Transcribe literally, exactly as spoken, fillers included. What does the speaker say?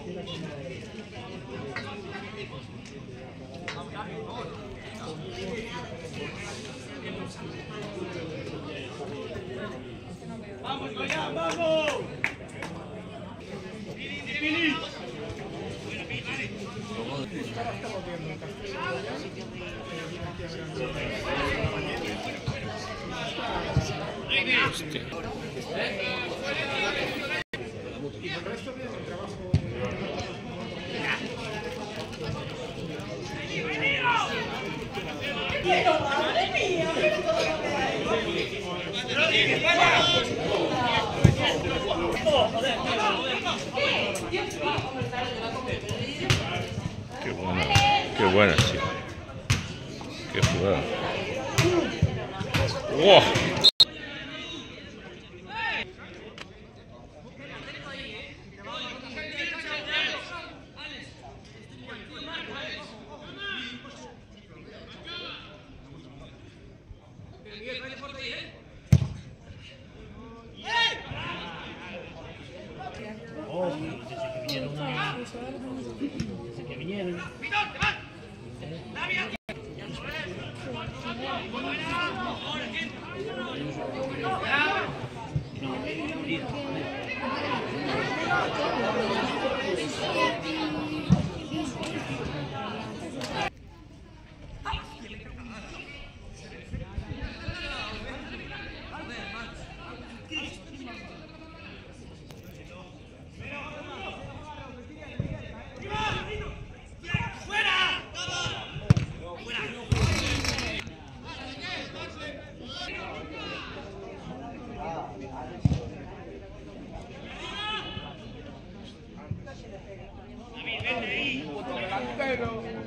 ¡Vamos, Goya, vamos! ¡Pili! Hostia. Pero madre mía, Qué buena, qué buena, chico. Qué jugada. ¡Wow! Oh, desde que vinieron a... Desde que vinieron... Pero